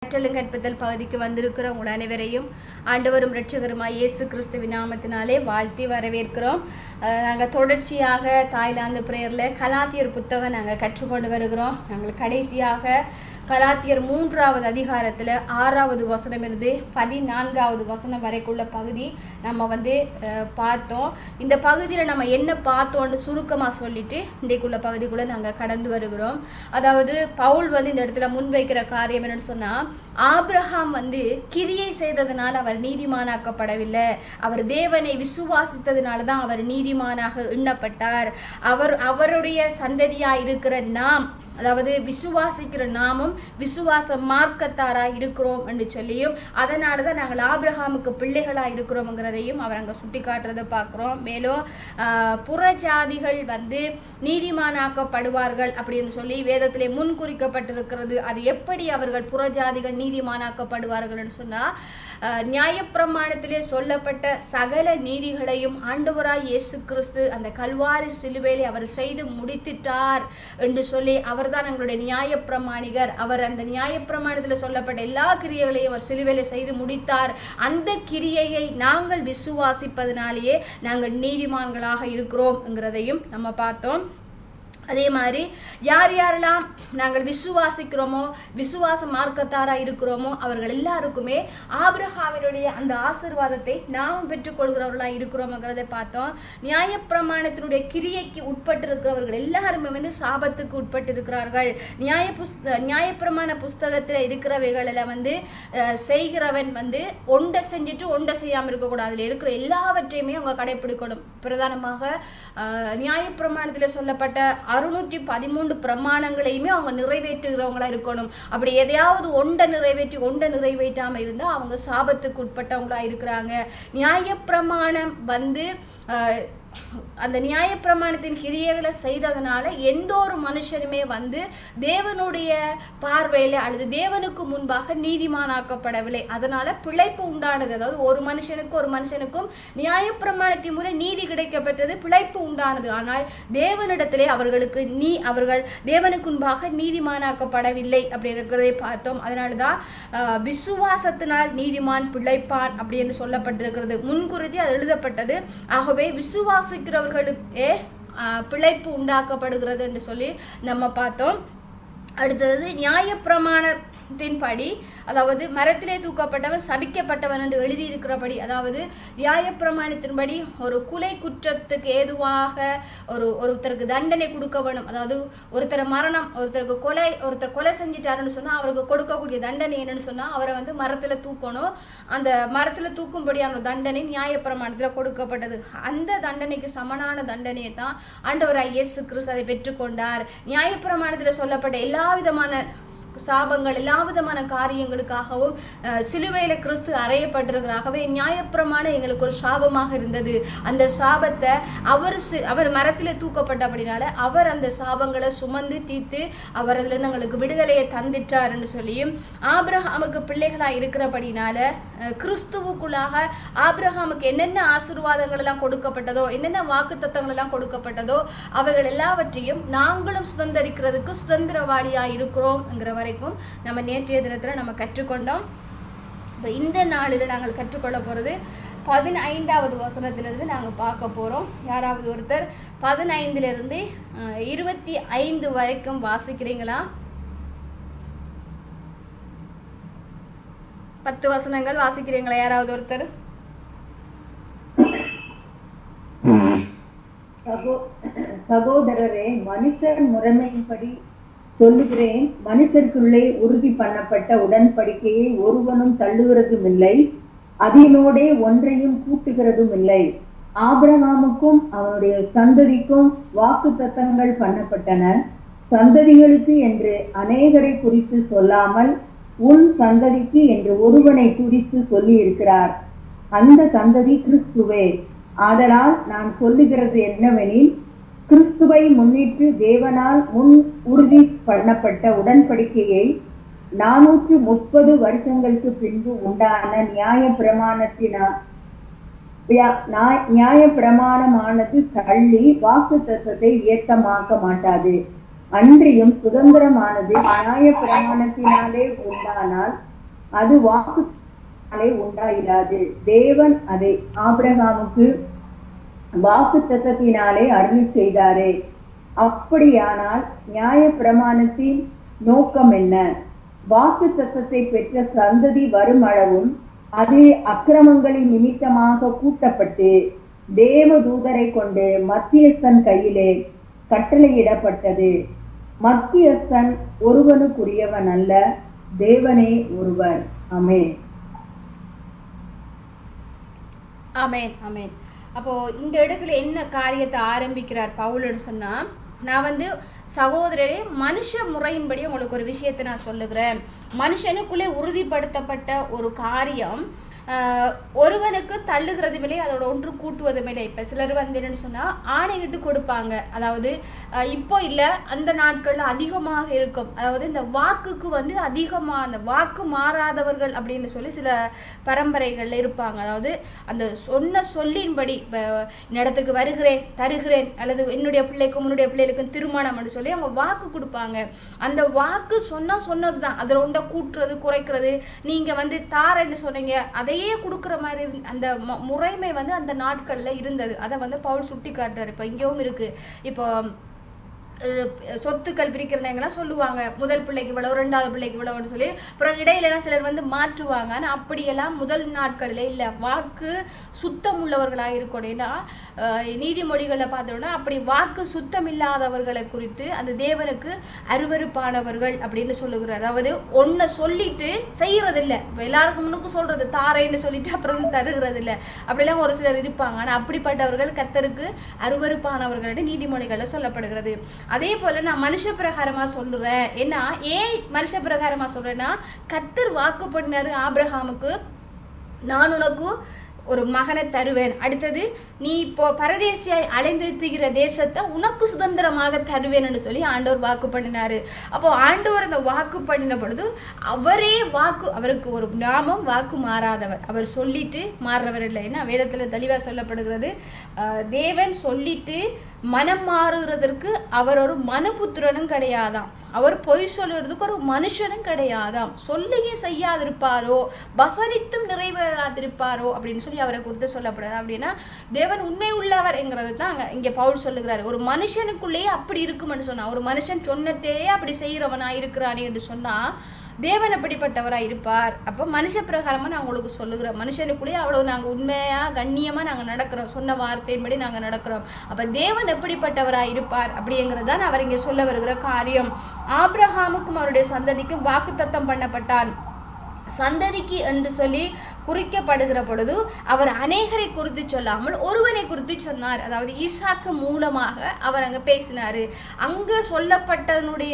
கற்றலும் கற்பித்தல் பகுதிக்கு வந்திருக்கிற உங்கள் அனைவரையும் ஆண்டவரும் இரட்சகருமாய் இயேசு கிறிஸ்துவின் நாமத்தினாலே வாழ்த்தி வரவேற்கிறோம். நாங்கள் தொடர்ச்சியாக தாய்லாந்து பிரேயரில் கலாத்தியர் புத்தகம் நாங்கள் கற்றுக்கொண்டு வருகிறோம். நாங்கள் கடைசியாக கலாத்தியர் 3வது அதிகாரத்தில் 6வது வசனம் இருந்து 14வது வசனம் வரைக்குள்ள பகுதி நம்ம பார்த்தோம். இந்த பகுதியில் நம்ம என்ன பார்த்தோம்னு சுருக்கமாக சொல்லிட்டு இன்றைக்குள்ள பகுதிக்குள்ளே நாங்கள் கடந்து வருகிறோம். அதாவது பவுல் இந்த இடத்துல முன்வைக்கிற காரியம் என்னன்னு சொன்னால், ஆபிரகாம் கிரியை செய்ததுனால அவர் நீதிமானாக்கப்படவில்லை, அவர் தேவனை விசுவாசித்ததுனால தான் அவர் நீதிமானாக எண்ணப்பட்டார். அவருடைய சந்ததியாக இருக்கிற நாம், அதாவது விசுவாசிக்கிற நாமும் விசுவாச மார்க்கத்தாராக இருக்கிறோம் என்று சொல்லியும் அதனால தான் நாங்கள் ஆபிரகாமுக்கு பிள்ளைகளாக இருக்கிறோம்ங்கிறதையும் அவர் அங்கே சுட்டி காட்டுறதை பார்க்குறோம். மேலும் புறஜாதிகள் நீதிமானாக்கப்படுவார்கள் அப்படின்னு சொல்லி வேதத்திலே முன்குறிக்கப்பட்டிருக்கிறது. அது எப்படி அவர்கள் புறஜாதிகள் நீதிமானாக்கப்படுவார்கள் சொன்னால், நியாயப்பிரமாணத்திலே சொல்லப்பட்ட சகல நீதிகளையும் ஆண்டவராய் இயேசு கிறிஸ்து அந்த கல்வாரி சிலுவையிலே அவர் செய்து முடித்திட்டார் என்று சொல்லி அவர்தான் எங்களுடைய நியாயப்பிரமாணிகர். அவர் அந்த நியாயப்பிரமாணத்தில் சொல்லப்பட்ட எல்லா கிரியைகளையும் அவர் சிலுவையிலே செய்து முடித்தார். அந்த கிரியையை நாங்கள் விசுவாசிப்பதனாலேயே நாங்கள் நீதிமான்களாக இருக்கிறோம்ங்கிறதையும் நம்ம பார்த்தோம். அதே மாதிரி யார் யாரெல்லாம் நாங்கள் விசுவாசிக்கிறோமோ, விசுவாச மார்க்கத்தாராக இருக்கிறோமோ, அவர்கள் எல்லாருக்குமே ஆபிரகாமினுடைய அந்த ஆசீர்வாதத்தை நாம் பெற்றுக்கொள்கிறவர்களாக இருக்கிறோம்ங்கிறதை பார்த்தோம். நியாயப்பிரமாணத்தினுடைய கிரியைக்கு உட்பட்டிருக்கிறவர்கள் எல்லாருமே சாபத்துக்கு உட்பட்டிருக்கிறார்கள். நியாயப்பிரமாண புஸ்தகத்தில் இருக்கிறவைகளில் செய்கிறவன் ஒன்றை செஞ்சுட்டு ஒன்றை செய்யாமல் இருக்கக்கூடாது. அதில் இருக்கிற எல்லாவற்றையுமே அவங்க கடைபிடிக்கணும். பிரதானமாக நியாயப்பிரமாணத்தில் சொல்லப்பட்ட 613 பிரமாணங்களையுமே அவங்க நிறைவேற்றுகிறவங்களா இருக்கணும். அப்படி எதையாவது ஒன்றை நிறைவேற்றாம இருந்தா அவங்க சாபத்துக்கு உட்பட்டவங்களா இருக்கிறாங்க. நியாயப்பிரமாணம் அந்த நியாயப்பிரமாணத்தின் கிரியைகளை செய்ததுனால எந்த ஒரு மனுஷனுமே தேவனுடைய பார்வையில அல்லது தேவனுக்கு முன்பாக நீதிமானாக்கப்படவில்லை. அதனால பிழைப்பு உண்டானது. அதாவது ஒரு மனுஷனுக்கும் நியாயப்பிரமாணத்தின் முறை நீதி கிடைக்கப்பட்டது, பிழைப்பு உண்டானது. ஆனால் தேவனிடத்திலே அவர்கள் தேவனுக்கு முன்பாக நீதிமானாக்கப்படவில்லை அப்படி இருக்கிறதை பார்த்தோம். அதனாலதான் விசுவாசத்தினால் நீதிமான் பிழைப்பான் அப்படின்னு சொல்லப்பட்டிருக்கிறது. முன்குறித்து அது எழுதப்பட்டது. ஆகவே விசுவாசிக்கிறவர்களுக்கே பிழைப்பு உண்டாக்கப்படுகிறது என்று சொல்லி நம்ம பார்த்தோம். அடுத்தது நியாயப்பிரமாணத்தின்படி, அதாவது மரத்திலே தூக்கப்பட்டவன் சபிக்கப்பட்டவன் என்று எழுதியிருக்கிறபடி, அதாவது நியாயப்பிரமாணத்தின்படி ஒரு கொலை குற்றத்துக்கு ஏதுவாக ஒருத்தருக்கு தண்டனை கொடுக்க வேணும். அதாவது ஒருத்தர் கொலை செஞ்சிட்டாருன்னு சொன்னா அவருக்கு கொடுக்கக்கூடிய தண்டனை என்னன்னு சொன்னா அவரை மரத்துல தூக்கணும். அந்த மரத்துல தூக்கும்படியான தண்டனை நியாயப்பிரமாணத்துல கொடுக்கப்பட்டது. அந்த தண்டனைக்கு சமனான தண்டனையை தான் ஆண்டவராய் இயேசு கிறிஸ்து அதை பெற்றுக்கொண்டார். நியாயப்பிரமாணத்துல சொல்லப்பட்ட எல்லா விதமான சாபங்கள், எல்லா விதமான காரியங்களுக்காகவும் சிலுவையில கிறிஸ்து அறையப்பட்டிருக்கிறாகவே நியாயப்பிரமாணம் எங்களுக்கு ஒரு சாபமாக இருந்தது. அந்த சாபத்தை அவர் மரத்திலே தூக்கப்பட்டபடினால அவர் அந்த சாபங்களை சுமந்து தீர்த்து அவர் அதுல இருந்து எங்களுக்கு விடுதலையை தந்துட்டார் என்று சொல்லியும், ஆபிரகாமுக்கு பிள்ளைகளா இருக்கிறபடினால கிறிஸ்துவுக்குள்ளாக ஆபிரகாமுக்கு என்னென்ன ஆசீர்வாதங்கள் எல்லாம் கொடுக்கப்பட்டதோ, என்னென்ன வாக்குத்தத்தங்கள் எல்லாம் கொடுக்கப்பட்டதோ அவைகள் எல்லாவற்றையும் நாங்களும் சுதந்திரிக்கிறதுக்கு சுதந்திரவாளியா இருக்கிறோம்ங்கிற வரைக்கும் நம்ம நேற்றைய தினத்துல நம்ம கற்றுக்கொண்டோம். இந்த நாளில் நாங்கள் கற்றுக்கொள்ள போறது 15வது வசனத்திலிருந்து நாங்கள் பார்க்க போறோம். யாராவது ஒருத்தர் 15லிருந்து 25 வரைக்கும் வாசிக்கிறீங்களா? 10 வசனங்கள் வாசிக்கிறீங்களா யாராவது ஒருத்தர்? சகோதரரே, மனுஷர் முறைமையின்படி சொல்லுகிறேன், மனுஷருக்குள்ளே உறுதி பண்ணப்பட்ட உடன்படிக்கையை ஒருவனும் தள்ளுகிறதும் இல்லை, அதனோடே ஒன்றையும் கூட்டுகிறதும் இல்லை. ஆபிரகாமுக்கும் அவனுடைய சந்ததிக்கும் வாக்கு தத்தங்கள் பண்ணப்பட்டன. சந்ததிகளுக்கு என்று அநேகரை குறித்து சொல்லாமல் உன் சந்ததிக்கு என்று ஒருவனை குறித்து சொல்லி இருக்கிறார். அந்த சந்ததி கிறிஸ்துவே. ஆதலால் நான் சொல்லுகிறது என்னவெனில், கிறிஸ்துவை முன்னிட்டு தேவனால் முன் உறுதி பண்ணப்பட்ட உடன்படிக்கையை 430 வருஷங்களுக்கு பின்பு உண்டான நியாய பிரமாணமானது தள்ளி வாக்கு தத்தத்தை ஏத்தமாக்க மாட்டாது. அன்றியும் சுதந்திரமானது நியாய பிரமாணத்தினாலே உண்டானால் அது வாக்குத்தத்தத்தினாலே உண்டாயிராது. தேவன் அதை ஆபிரகாமுக்கு வாக்குத்தத்தத்தினாலே அருளி செய்தாரே. அப்படியானால் நியாய பிரமாணத்தின் நோக்கம் என்ன? வாக்குத்தத்தத்தை பெற்ற சந்ததி வரும் அளவும் அது அக்கிரமங்களின் நிமித்தமாக கூட்டப்பட்டு தேவ தூதரை கொண்டு மத்தியஸ்தன் கையிலே கட்டளையிடப்பட்டது. மத்தியஸ்தன் ஒருவனுக்குரியவன் அல்ல, தேவனே ஒருவர். ஆமென். ஆமென் ஆமென். அப்போ இந்த இடத்துல என்ன காரியத்தை ஆரம்பிக்கிறார் பவுல்னு சொன்னா, நான் சகோதரரே மனுஷ முறையின்படி உங்களுக்கு ஒரு விஷயத்தை நான் சொல்லுகிறேன். மனுஷனுக்குள்ளே உறுதிப்படுத்தப்பட்ட ஒரு காரியம் ஒருவனுக்கு தள்ளுகிறதும் இல்லை, அதோட ஒன்று கூட்டுவதும் இல்லை. இப்போ சிலர் என்னன்னு சொன்னால் ஆணையிட்டு கொடுப்பாங்க. அதாவது இப்போ இல்லை, அந்த நாட்களில் அதிகமாக இருக்கும். அதாவது இந்த வாக்குக்கு அதிகமாக அந்த வாக்கு மாறாதவர்கள் அப்படின்னு சொல்லி சில பரம்பரைகளில் இருப்பாங்க. அதாவது அந்த சொன்ன சொல்லின்படி இடத்துக்கு வருகிறேன், தருகிறேன், அல்லது என்னுடைய பிள்ளைக்கும் உன்னுடைய பிள்ளைகளுக்கும் திருமணம் அப்படின்னு சொல்லி அவங்க வாக்கு கொடுப்பாங்க. அந்த வாக்கு சொன்னது தான், அதில் ஒன்றை கூட்டுறது குறைக்கிறது. நீங்கள் தாரன்னு சொன்னீங்க, அதையே கொடுக்குற மாதிரி அந்த முறைமை அந்த நாட்கள்ல இருந்தது. அதை பவுல் சுட்டி காட்டுறாரு. இப்போ இங்கேயும் இருக்கு. இப்போ சொத்துக்கள் பிரிக்கிறவங்கலாம் சொல்லுவாங்க, முதல் பிள்ளைக்கு இவ்வளவு, ரெண்டாவது பிள்ளைக்கு இவ்வளவுன்னு சொல்லி. அப்புறம் இடையில சிலர் மாற்றுவாங்க. ஆனால் அப்படியெல்லாம் முதல் நாட்களில் இல்லை. வாக்கு சுத்தம் உள்ளவர்களாக இருக்கணும். ஏன்னா நீதிமொழிகளை பார்த்தோம்னா அப்படி வாக்கு சுத்தம் இல்லாதவர்களை குறித்து அந்த தேவனுக்கு அருவருப்பானவர்கள் அப்படின்னு சொல்லுகிறார். அதாவது ஒன்றை சொல்லிட்டு செய்யறது இல்லை. இப்போ எல்லாருக்கும் முன்னுக்கு சொல்றது தாரேன்னு சொல்லிட்டு அப்புறம் தருகிறது இல்லை. அப்படிலாம் ஒரு சிலர் இருப்பாங்க. ஆனால் அப்படிப்பட்டவர்கள் கர்த்தருக்கு அருவருப்பானவர்கள் நீதிமொழிகளில் சொல்லப்படுகிறது. அதே போல நான் மனுஷ பிரகாரமா சொல்றேன். ஏன்னா ஏன் மனுஷ பிரகாரமா சொல்றேன்னா, கர்த்தர் வாக்கு பண்ணினாரு ஆபிரகாமுக்கு, நான் உனக்கு ஒரு மகனை தருவேன், அடுத்தது நீ இப்போ பரதேசியாய் அலைந்திருக்கிற தேசத்தை உனக்கு சுதந்திரமாக தருவேன்னு சொல்லி ஆண்டவர் வாக்கு பண்ணினாரு. அப்போ ஆண்டவர் அந்த வாக்கு பண்ணின பொழுது அவரே வாக்கு, அவருக்கு ஒரு நாமம் வாக்கு மாறாதவர். அவர் சொல்லிட்டு மாறுறவர் இல்லை. ஏன்னா வேதத்துல தெளிவா சொல்லப்படுகிறது, தேவன் சொல்லிட்டு மனம் மாறுகிறதற்கு அவர் ஒரு மனுபுத்திரனும் கிடையாதாம். அவர் பொய் சொல்லுறதுக்கு ஒரு மனுஷனும் கிடையாதாம். சொல்லியே செய்யாதிருப்பாரோ, வசனித்தும் நிறைவேறாதிருப்பாரோ அப்படின்னு சொல்லி அவரை குறித்து சொல்லப்படுது. அப்படின்னா தேவன் உண்மை உள்ளவர் என்கிறது தான் இங்க பவுல் சொல்லுகிறாரு. ஒரு மனுஷனுக்குள்ளேயே அப்படி இருக்கும்னு சொன்னா, ஒரு மனுஷன் சொன்னத்தையே அப்படி செய்யறவனா இருக்கிறானே என்று சொன்னா தேவன் எப்படிப்பட்டவராக இருப்பார்? அப்போ மனுஷ பிரகாரமா நான் உங்களுக்கு சொல்லுகிறேன், மனுஷனுக்குள்ளேயே அவ்வளவு நாங்கள் உண்மையா கண்ணியமா நாங்கள் நடக்கிறோம், சொன்ன வார்த்தையின்படி நாங்கள் நடக்கிறோம். அப்ப தேவன் எப்படிப்பட்டவராக இருப்பார் அப்படிங்கிறதான் அவர் இங்கே சொல்ல வருகிற காரியம். ஆபிரகாமுக்கும் அவருடைய சந்ததிக்கும் வாக்குத்தத்தம் பண்ணப்பட்டான். சந்ததிக்கு என்று சொல்லி குறிக்கப்படுகிற பொழுது அவர் அநேகரை குறித்து சொல்லாமல் ஒருவனை குறித்து சொன்னார். அதாவது ஈசாக்கு மூலமாக அவர் அங்க பேசினாரு. அங்கு சொல்லப்பட்டதனுடைய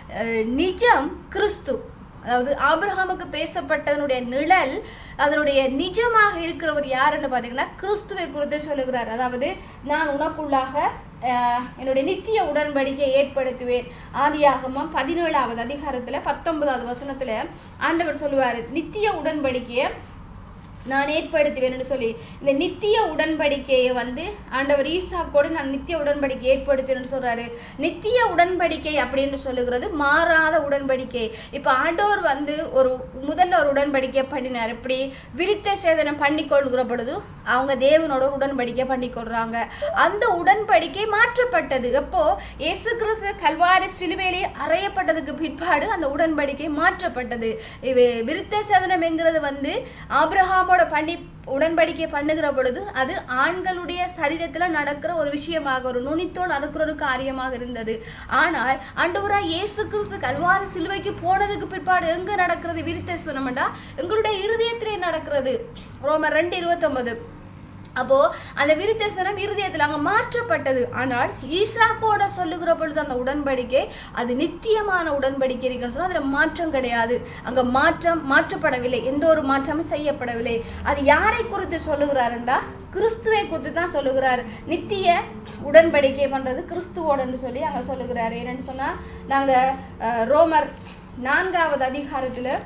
நிஜம் கிறிஸ்து. அதாவது ஆபிரகாமுக்கு பேசப்பட்டதனுடைய நிழல், அதனுடைய நிஜமாக இருக்கிறவர் யாருன்னு பார்த்தீங்கன்னா கிறிஸ்துவை குறித்து சொல்லுகிறார். அதாவது நான் உனக்குள்ளாக என்னுடைய நித்திய உடன்படிக்கை ஏற்படுத்துவேன். ஆதியாகமம் 17வது அதிகாரத்துல 19வது வசனத்துல ஆண்டவர் சொல்லுவாரு, நித்திய உடன்படிக்கையை நான் ஏற்படுத்துவேன்னு சொல்லி. இந்த நித்திய உடன்படிக்கையை ஆண்டவர் ஈசாக்கோடு நான் நித்திய உடன்படிக்கை ஏற்படுத்துவேன்னு சொல்றாரு. நித்திய உடன்படிக்கை அப்படின்னு சொல்லுகிறது மாறாத உடன்படிக்கை. இப்ப ஆண்டவர் ஒரு முதல்ல ஒரு உடன்படிக்கை பண்ணினார். இப்படி விருத்த சேதனம் பண்ணி கொள்கிற பொழுது அவங்க தேவனோட ஒரு உடன்படிக்கை பண்ணி கொள்றாங்க. அந்த உடன்படிக்கை மாற்றப்பட்டது. எப்போ இயேசு கிறிஸ்து கல்வாரி சிலுவையிலே அறையப்பட்டதுக்கு பிற்பாடு அந்த உடன்படிக்கை மாற்றப்பட்டது. விருத்த சேதனம் என்கிறது ஆபிரகாமோட பண்ணி உடன்படிக்கை பண்ணுகிற பொழுது அது ஆண்களுடைய சரீரத்துல நடக்கிற ஒரு விஷயமாக, ஒரு நுனித்தோல் அறுக்கிற ஒரு காரியமாக இருந்தது. ஆனால் ஆண்டவராய் இயேசு கிறிஸ்து கல்வாரி சிலுவைக்கு போனதுக்கு பிற்பாடு எங்க நடக்கிறது விருத்த சேதனம்டா? எங்களுடைய இருதயத்திலே நடக்கிறது. ரோமர் 2:29. அப்போ அந்த விருத்த சேதனம் இருதயத்தில் அங்க மாற்றப்பட்டது. ஆனால் ஈசாக்கோட சொல்லுகிற பொழுது அந்த உடன்படிக்கை அது நித்தியமான உடன்படிக்கை இருக்குன்னு சொன்னா அதுல மாற்றம் கிடையாது. அங்க மாற்றப்படவில்லை, எந்த ஒரு மாற்றமும் செய்யப்படவில்லை. அது யாரை குறித்து சொல்லுகிறாருண்டா? கிறிஸ்துவை குறித்து தான் சொல்லுகிறார். நித்திய உடன்படிக்கை பண்றது கிறிஸ்துவோடன்னு சொல்லி அங்க சொல்லுகிறாரு. என்னன்னு சொன்னா நாங்க ரோமர் 4வது அதிகாரத்துல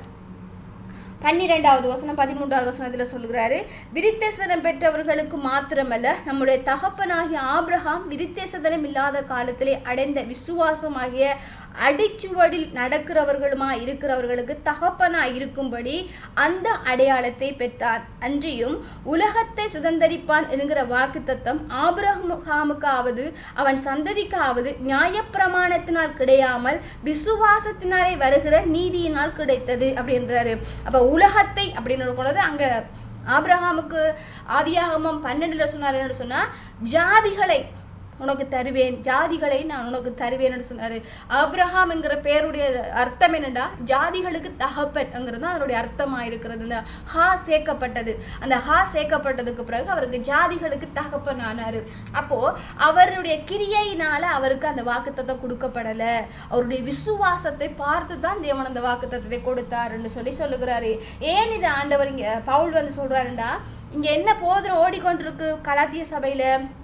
12வது வசனம் 13வது வசனத்துல சொல்லுகிறாரு, விருத்தசேதனம் பெற்றவர்களுக்கு மாத்திரமல்ல, நம்முடைய தகப்பனாகிய ஆபிரகாம் விருத்தசேதனம் இல்லாத காலத்திலே அடைந்த விசுவாசமாகிய அடிச்சுவடில் நடக்கிறவர்களுமா இருக்கிறவர்களுக்கு தகப்பனா இருக்கும்படி அந்த அடையாளத்தை பெற்றான். அன்றியும் உலகத்தை சுதந்தரிப்பான் என்கிற வாக்குத்தத்தம் ஆபிரகாமுக்காவது அவன் சந்ததிக்காவது நியாயப்பிரமாணத்தினால் கிடையாமல் விசுவாசத்தினாலே வருகிற நீதியினால் கிடைத்தது அப்படின்றாரு. அப்ப உலகத்தை அப்படின்னு பொழுது அங்க ஆபிரகாமுக்கு ஆதியாகமம் 12 சொன்னார் என்ன சொன்னா, ஜாதிகளை உனக்கு தருவேன், ஜாதிகளை நான் உனக்கு தருவேன் என்று சொன்னாரு. ஆபிரகாம் என்கிற பேருடைய அர்த்தம் என்னடா, ஜாதிகளுக்கு தகப்பன்ங்கிறது தான் அதனுடைய அர்த்தமா இருக்கிறது. இந்த ஹா சேர்க்கப்பட்டது, அந்த ஹா சேர்க்கப்பட்டதுக்கு பிறகு அவருக்கு ஜாதிகளுக்கு தகப்பன் ஆனாரு. அப்போ அவருடைய கிரியையினால அவருக்கு அந்த வாக்குத்தத்தம் கொடுக்கப்படல, அவருடைய விசுவாசத்தை பார்த்து தான் தேவன் அந்த வாக்குத்தத்தத்தை கொடுத்தார் என்று சொல்லுகிறாரு. ஏன் இது ஆண்டவர் இங்க பவுல் வந்து சொல்றாருண்டா, இங்க என்ன போதும் ஓடிக்கொண்டிருக்கு கலாத்திய சபையில,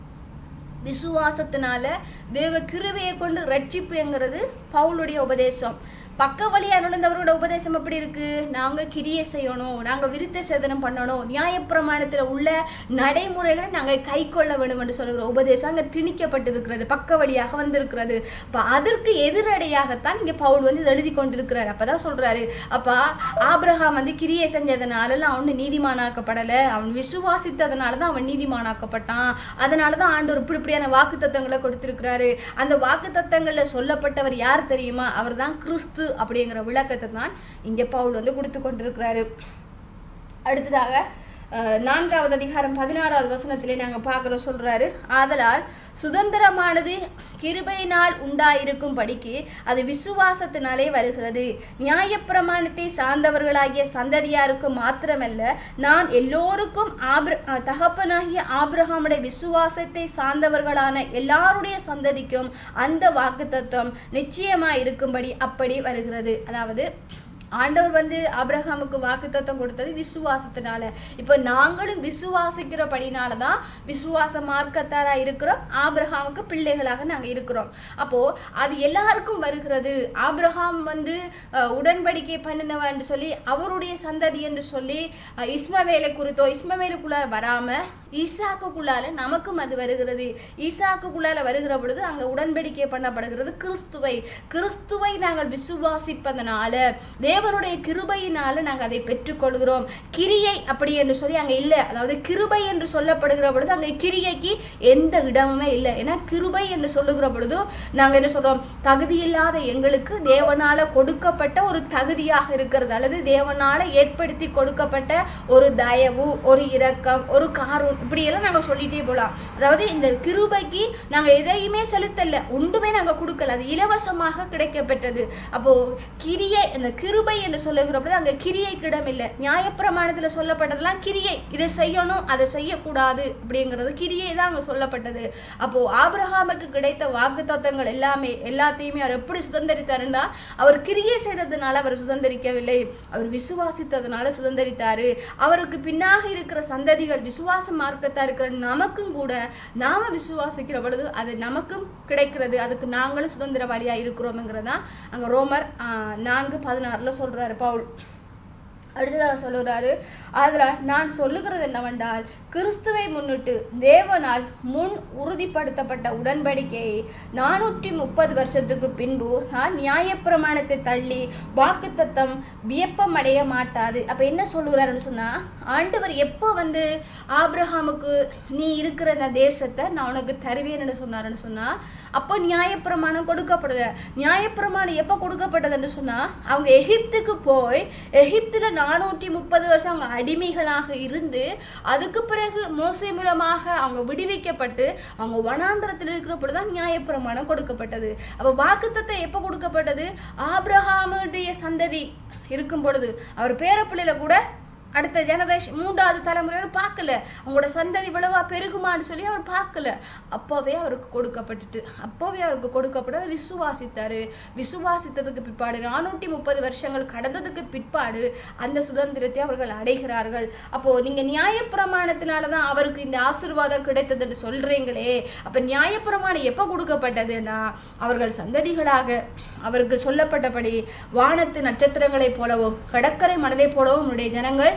விசுவாசத்தினால தேவ கிருபையை கொண்டு ரட்சிப்புங்கிறது பவுலுடைய உபதேசம். பக்க வழியா நுழைந்தவரோட உபதேசம் எப்படி இருக்கு, நாங்க கிரியை செய்யணும், நாங்க விருத்த சேதனம் பண்ணணும், நியாயப்பிரமாணத்துல உள்ள நடைமுறைகளை நாங்க கை கொள்ள வேண்டும் என்று சொல்லுகிற உபதேசம் அங்க திணிக்கப்பட்டிருக்கிறது, பக்க வழியாக வந்திருக்கிறது. அப்ப அதற்கு எதிரடையாகத்தான் இங்க பவுல் வந்து எழுதி கொண்டிருக்கிறார். அப்பதான் சொல்றாரு, அப்ப ஆபிரகாம் வந்து கிரியை செஞ்சதுனால அவன் நீதிமானாக்கப்படல, அவன் விசுவாசித்ததுனாலதான் அவன் நீதிமானாக்கப்பட்டான். அதனாலதான் ஆண்டவர் இப்படியான வாக்கு தத்தங்களை கொடுத்திருக்கிறாரு. அந்த வாக்கு தத்தங்கள்ல சொல்லப்பட்டவர் யார் தெரியுமா, அவர் தான் கிறிஸ்து அப்படிங்கிற விளக்கத்தை தான் இங்க பவுல் வந்து கொடுத்து கொண்டிருக்கிறாரு. அடுத்ததாக 4வது அதிகாரம் 16வது வசனத்திலே நாங்க பார்க்கிறோம், சொல்றாரு, ஆதலால் சுதந்திரமானது கிருபையினால் உண்டாயிருக்கும் படிக்கு அது விசுவாசத்தினாலே வருகிறது. நியாயப்பிரமாணத்தை சார்ந்தவர்களாகிய சந்ததியாருக்கு மாத்திரமல்ல, நாம் எல்லோருக்கும் தகப்பனாகிய ஆபிரகாமுடைய விசுவாசத்தை சார்ந்தவர்களான எல்லாருடைய சந்ததிக்கும் அந்த வாக்குத்தத்தம் நிச்சயமாய் இருக்கும்படி அப்படி வருகிறது. அதாவது ஆண்டவர் வந்து ஆபிரகாமுக்கு வாக்குத்தத்தம் கொடுத்தது விசுவாசத்தினால. இப்ப நாங்களும் விசுவாசிக்கிறபடினாலதான் விசுவாச மார்க்கத்தாரா இருக்கிறோம், ஆபிரகாமுக்கு பிள்ளைகளாக நாங்க இருக்கிறோம். அப்போ அது எல்லாருக்கும் வருகிறது. ஆபிரகாம் வந்து உடன்படிக்கை பண்ணினவன் என்று சொல்லி அவருடைய சந்ததி என்று சொல்லி இஸ்மவேலை குறித்தோ இஸ்மவேலுக்குள்ளார வராம ஈசாக்குள்ளால நமக்கும் அது வருகிறது. ஈசாக்குள்ளால வருகிற பொழுது அங்க உடன்படிக்கை பண்ணப்படுகிறது கிறிஸ்துவை நாங்கள் விசுவாசிப்பதனால தேவனுடைய கிருபையினால நாங்கள் அதை பெற்றுக்கொள்கிறோம். கிரியை அப்படி என்று சொல்லி அங்க இல்லை. அதாவது கிருபை என்று சொல்லப்படுகிற பொழுது அங்க கிரியைக்கு எந்த இடமுமே இல்லை. ஏன்னா கிருபை என்று சொல்லுகிற பொழுது நாங்க என்ன சொல்றோம், தகுதியில்லாத எங்களுக்கு தேவனால கொடுக்கப்பட்ட ஒரு தகுதியாக இருக்கிறது, அல்லது தேவனால ஏற்படுத்தி கொடுக்கப்பட்ட ஒரு தயவு, ஒரு இரக்கம், ஒரு காரணம், இப்படி எல்லாம் நாங்க சொல்லிட்டே போலாம். அதாவது இந்த கிருபைக்கு நாங்க எதையுமே செலுத்தல, ஒன்றுமே நாங்க கொடுக்கல, அது இலவசமாக கிடைக்கப்பட்டது. அப்போ கிரியை, இந்த கிருபை என்று சொல்லுகிறப்ப அங்க கிரியைக்கு இடம் இல்லை. நியாயப்பிரமாணத்துல சொல்லப்பட்டதெல்லாம் கிரியை, இதை செய்யணும் அதை செய்யக்கூடாது அப்படிங்கிறது கிரியை தான் அங்க சொல்லப்பட்டது. அப்போ ஆபிரகாமுக்கு கிடைத்த வாக்குத்தத்தங்கள் எல்லாத்தையுமே அவர் எப்படி சுதந்திரித்தாருன்னா, அவர் கிரியை செய்ததுனால அவர் சுதந்திரிக்கவில்லை, அவர் விசுவாசித்ததுனால சுதந்திரித்தாரு. அவருக்கு பின்னாக இருக்கிற சந்ததிகள் விசுவாச மார்க்கத்தா இருக்கிற நமக்கும் கூட நாம விசுவாசிக்கிற பொழுது அது நமக்கும் கிடைக்கிறது, அதுக்கு நாங்களும் சுதந்திரவாளியா இருக்கிறோம்ங்கிறதா அங்க ரோமர் 4:16 சொல்றாரு பவுல். அடுத்ததாக சொல்லுகிறாரு, அதனால் நான் சொல்லுகிறது என்னவென்றால், கிறிஸ்துவை முன்னிட்டு தேவனால் முன் உறுதிப்படுத்தப்பட்ட உடன்படிக்கையை 430 வருஷத்துக்கு பின்பு நியாயப்பிரமாணத்தை தள்ளி வாக்குத்தத்தம் வியப்பம் அடைய மாட்டாது. அப்ப என்ன சொல்லுகிறாருன்னு சொன்னா, ஆண்டவர் எப்போ வந்து ஆபிரகாமுக்கு நீ இருக்கிற இந்த தேசத்தை நான் உனக்கு தருவேன்னு சொன்னாருன்னு சொன்னா, அப்போ நியாயப்பிரமாணம் கொடுக்கப்படல. நியாயப்பிரமாணம் எப்போ கொடுக்கப்பட்டதுன்னு சொன்னா, அவங்க எகிப்துக்கு போய் எகிப்துல 430 வருஷம் அவங்க அடிமைகளாக இருந்து அதுக்கு பிறகு மோசே மூலமாக அவங்க விடுவிக்கப்பட்டு அவங்க வனாந்திரத்தில் இருக்கிற பொழுதுதான் நியாயப்பிரமாணம் கொடுக்கப்பட்டது. அப்ப வாக்குத்தத்தம் எப்ப கொடுக்கப்பட்டது, ஆபிரகாமுடைய சந்ததி இருக்கும் பொழுது, அவர் பேரப்பிள்ளையில கூட அடுத்த ஜெனரேஷன் 3வது தலைமுறையோட பார்க்கல, அவங்களோட சந்ததி விளைவா பெருகுமான்னு சொல்லி அவர் பார்க்கல. அப்பவே அவருக்கு கொடுக்கப்பட்டுட்டு, அப்பவே அவருக்கு கொடுக்கப்பட்டு விசுவாசித்தாரு. விசுவாசித்ததுக்கு பிற்பாடு 430 வருஷங்கள் கடந்ததுக்கு பிற்பாடு அந்த சுதந்திரத்தை அவர்கள் அடைகிறார்கள். அப்போ நீங்க நியாயப்பிரமாணத்தினாலதான் அவருக்கு இந்த ஆசீர்வாதம் கிடைத்ததுன்னு சொல்றீங்களே, அப்ப நியாயப்பிரமாணம் எப்ப கொடுக்கப்பட்டதுன்னா, அவர்கள் சந்ததிகளாக அவருக்கு சொல்லப்பட்டபடி வானத்து நட்சத்திரங்களை போலவும் கடற்கரை மணலை போலவும் உடைய ஜனங்கள்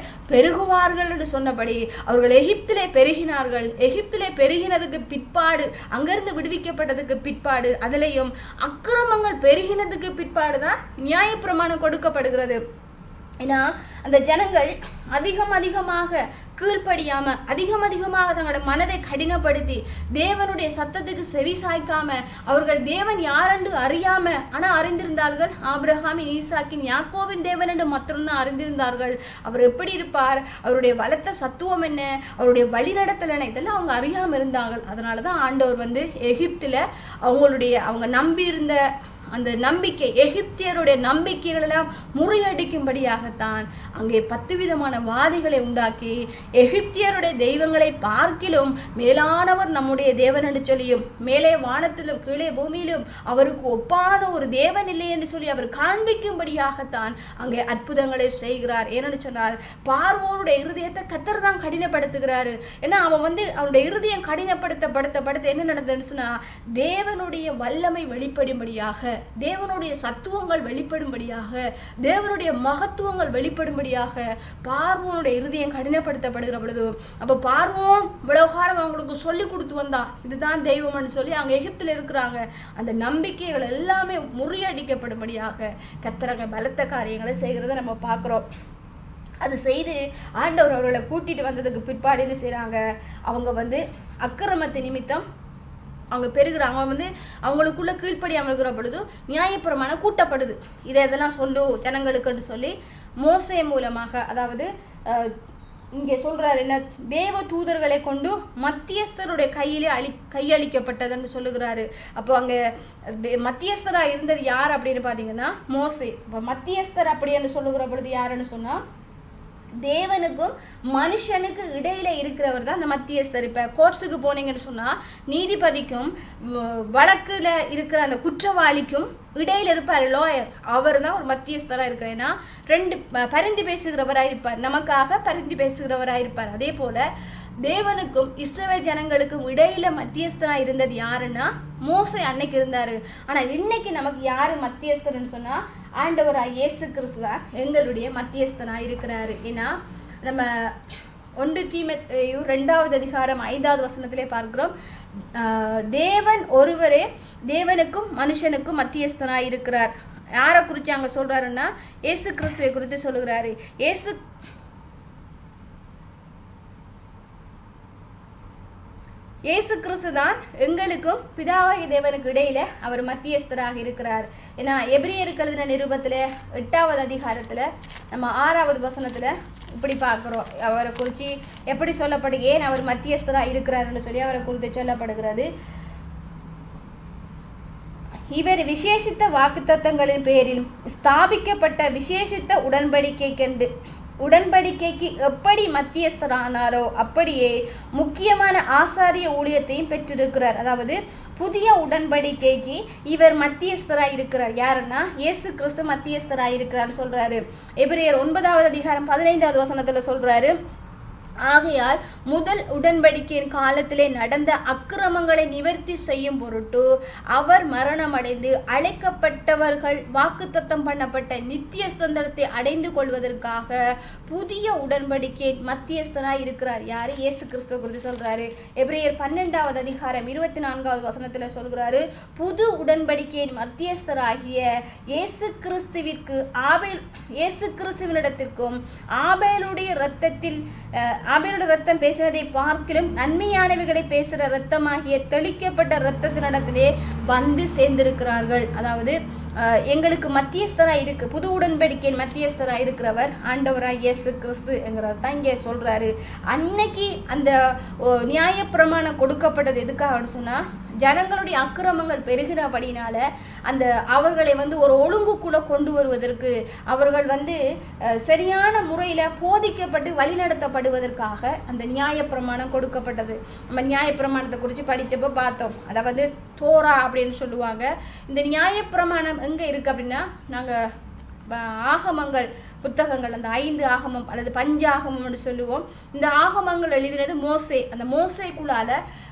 பெருகுவார்கள் என்று சொன்னபடி அவர்கள் எகிப்திலே பெருகினார்கள். எகிப்திலே பெருகினதுக்கு பிற்பாடு, அங்கிருந்து விடுவிக்கப்பட்டதுக்கு பிற்பாடு, அதிலையும் அக்கிரமங்கள் பெருகினதுக்கு பிற்பாடுதான் நியாயப்பிரமாணம் கொடுக்கப்படுகிறது. ஏன்னா அந்த ஜனங்கள் அதிகமாக கீழ்ப்படியாம, அதிகமாக தங்களோட மனதை கடினப்படுத்தி தேவனுடைய சத்தத்துக்கு செவி சாய்க்காம, அவர்கள் தேவன் யாரென்று அறியாம, ஆனா அறிந்திருந்தார்கள் ஆபிரகாமின், ஈசாக்கின், யாக்கோவின் தேவன் என்று மட்டும்தான் அறிந்திருந்தார்கள். அவர் எப்படி இருப்பார், அவருடைய பலத்த சத்துவம் என்ன, அவருடைய வழிநடத்தல் என்ன, இதெல்லாம் அவங்க அறியாம இருந்தாங்க. அதனாலதான் ஆண்டவர் எகிப்துல அவங்க நம்பி இருந்த அந்த நம்பிக்கை, எகிப்தியருடைய நம்பிக்கைகள் எல்லாம் முறியடிக்கும்படியாகத்தான் அங்கே 10 விதமான வாதிகளை உண்டாக்கி, எகிப்தியருடைய தெய்வங்களை பார்க்கிலும் மேலானவர் நம்முடைய தேவன் என்று சொல்லியும், மேலே வானத்திலும் கீழே பூமியிலும் அவருக்கு ஒப்பான ஒரு தேவன் இல்லை என்று சொல்லி அவர் காண்பிக்கும்படியாகத்தான் அங்கே அற்புதங்களை செய்கிறார். ஏன்னு சொன்னால் பார்வோனுடைய இருதயத்தை கர்த்தர் தான் கடினப்படுத்துகிறாரு. ஏன்னா அவனுடைய இருதயம் கடினப்படுத்த என்ன நடந்ததுன்னு சொன்னா, தேவனுடைய வல்லமை வெளிப்படும்படியாக, தேவனுடைய சத்துவங்கள் வெளிப்படும்படியாக, தேவனுடைய மகத்துவங்கள் வெளிப்படும்படியாக பார்வோனுடைய இருதயம் கடினப்படுத்தப்படுகிற பொழுது, அப்ப பார்வோன் விவகாரம் அவங்களுக்கு சொல்லி கொடுத்து வந்தான், இதுதான் தெய்வம்னு சொல்லி அங்க எகிப்தில் இருக்கிறாங்க. அந்த நம்பிக்கைகள் எல்லாமே முறியடிக்கப்படும்படியாக கர்த்தர் பலத்த காரியங்களை செய்கிறத நம்ம பார்க்கிறோம். அது செய்து ஆண்டவர் அவர்களை கூட்டிட்டு வந்ததுக்கு பிற்பாடு என்ன செய்யறாங்க, அவங்க அக்கிரமத்தை நிமித்தம் அவங்க பெருகிறாங்க. அவங்களுக்குள்ள கீழ்ப்படியாமல் இருக்கிற பொழுது நியாயப்பிரமாணம் கூட்டப்படுது. இதெல்லாம் சொல்லு ஜனங்களுக்குன்னு சொல்லி மோசே மூலமாக, அதாவது இங்கே சொல்றாரு என்ன, தேவ தூதர்களை கொண்டு மத்தியஸ்தருடைய கையிலே கையளிக்கப்பட்டதுன்னு சொல்லுகிறாரு. அப்போ அங்க மத்தியஸ்தரா இருந்தது யார் அப்படின்னு பாத்தீங்கன்னா மோசே. இப்போ மத்தியஸ்தர் அப்படின்னு சொல்லுகிற பொழுது யாருன்னு சொன்னா, தேவனுக்கும் மனுஷனுக்கு இடையில இருக்கிறவர் தான் அந்த மத்தியஸ்தர். இப்ப கோர்ட்ஸுக்கு போனீங்கன்னு சொன்னா நீதிபதிக்கும் வழக்குல இருக்கிற அந்த குற்றவாளிக்கும் இடையில இருப்பாரு லாயர், அவர் தான் ஒரு மத்தியஸ்தரா இருக்கிறார். ஏன்னா ரெண்டு பரிந்து பேசுகிறவராய் இருப்பார், நமக்காக பரிந்து பேசுகிறவராய் இருப்பார். அதே போல தேவனுக்கும் இஸ்ரவேல் ஜனங்களுக்கும் இடையில மத்தியஸ்தனா இருந்தது யாருன்னா மோசே அன்னைக்கு இருந்தாரு. ஆனா இன்னைக்கு நமக்கு யாரு மத்தியஸ்தர்னு சொன்னா, ஆண்டவராய் இயேசு கிறிஸ்து தான் எங்களுடைய மத்தியஸ்தனா இருக்கிறாரு. ஏன்னா நம்ம 1 தீமோத்தேயு 2வது அதிகாரம் 5வது வசனத்திலே பார்க்கிறோம், தேவன் ஒருவரே தேவனுக்கும் மனுஷனுக்கும் மத்தியஸ்தனா இருக்கிறார். யாரை குறித்து அங்க சொல்றாருன்னா இயேசு கிறிஸ்துவை குறித்து சொல்லுகிறாரு. இயேசு கிறிஸ்து தான் எங்களுக்கும் பிதாவாகிய தேவனுக்கு இடையில அவர் மத்தியஸ்தராக இருக்கிறார். ஏன்னா எபிரேயருக்கு எழுதின நிருபத்துல 8வது அதிகாரத்துல நம்ம 6வது வசனத்துல இப்படி பார்க்கிறோம், அவரை குறித்து எப்படி சொல்லப்படு, ஏன் அவர் மத்தியஸ்தரா இருக்கிறாருன்னு சொல்லி அவரை குறித்து சொல்லப்படுகிறது. இவர் விசேஷித்த வாக்குத்தத்தங்களின் பேரில் ஸ்தாபிக்கப்பட்ட விசேஷித்த உடன்படிக்கைக்கு எப்படி மத்தியஸ்தரானாரோ அப்படியே முக்கியமான ஆசாரிய ஊழியத்தையும் பெற்றிருக்கிறார். அதாவது புதிய உடன்படிக்கைக்கு இவர் மத்தியஸ்தராய் இருக்கிறார். யாருன்னா இயேசு கிறிஸ்து மத்தியஸ்தராய் இருக்கிறார் சொல்றாரு. எபிரேயர் 9வது அதிகாரம் 15வது வசனத்துல சொல்றாரு, ஆகையால் முதல் உடன்படிக்கையின் காலத்திலே நடந்த அக்கிரமங்களை நிவர்த்தி செய்யும் பொருட்டு அவர் மரணமடைந்து அழைக்கப்பட்டவர்கள் வாக்குத்தத்தம் பண்ணப்பட்ட நித்திய சுதந்திரத்தை அடைந்து கொள்வதற்காக புதிய உடன்படிக்கையின் மத்தியஸ்தராய் இருக்கிறார். யாரு? இயேசு கிறிஸ்துவ குறித்து சொல்றாரு. எபிரேயர் 12வது அதிகாரம் 24வது வசனத்துல சொல்றாரு, புது உடன்படிக்கையின் மத்தியஸ்தராகிய இயேசு கிறிஸ்துவினிடத்திற்கும் ஆபேலுடைய ரத்தம் பேசுறதை பார்க்கிலும் நன்மையானவைகளை பேசுற ரத்தமாகிய தெளிக்கப்பட்ட ரத்தத்தினிடத்திலே வந்து சேர்ந்திருக்கிறார்கள். அதாவது எங்களுக்கு மத்தியஸ்தராய் இருக்கு, புது உடன்படிக்கையின் மத்தியஸ்தராய் இருக்கிறவர் ஆண்டவராய் இயேசு கிறிஸ்து என்கிறத தான் இங்கே சொல்றாரு. அன்னைக்கு அந்த நியாயப்பிரமாணம் கொடுக்கப்பட்டது எதுக்காகன்னு சொன்னா, ஜனங்களுடைய அக்கிரமங்கள் பெருகிறபடினால அந்த அவர்களை ஒரு ஒழுங்குக்குள்ள கொண்டு வருவதற்கு, அவர்கள் சரியான முறையில போதிக்கப்பட்டு வழிநடத்தப்படுவதற்காக அந்த நியாயப்பிரமாணம் கொடுக்கப்பட்டது. நம்ம நியாயப்பிரமாணத்தை குறித்து படிச்சப்ப பார்த்தோம். அதை தோரா அப்படின்னு சொல்லுவாங்க. இந்த நியாயப்பிரமாணம் எங்க இருக்கு அப்படின்னா, நாங்க ஆகமங்கள் புத்தகங்கள், அந்த 5 ஆகமம் அல்லது பஞ்சாகமம் சொல்லுவோம். இந்த ஆகமங்கள் எழுதினது மோசே. அந்த மோசேக்குள்ளால